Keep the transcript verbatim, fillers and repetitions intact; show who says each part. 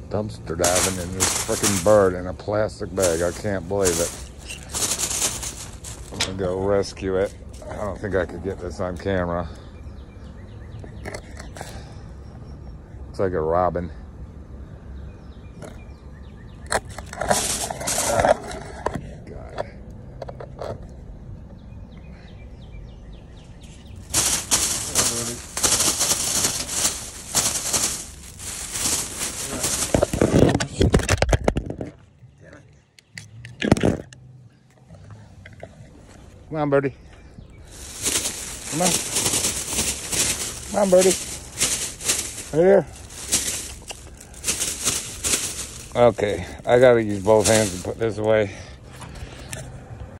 Speaker 1: Dumpster diving in this freaking bird in a plastic bag. I can't believe it. I'm gonna go rescue it. I don't think I could get this on camera. Looks like a robin. God. Come on, birdie. Come on. Come on, birdie. Right here. Okay, I gotta use both hands to put this away.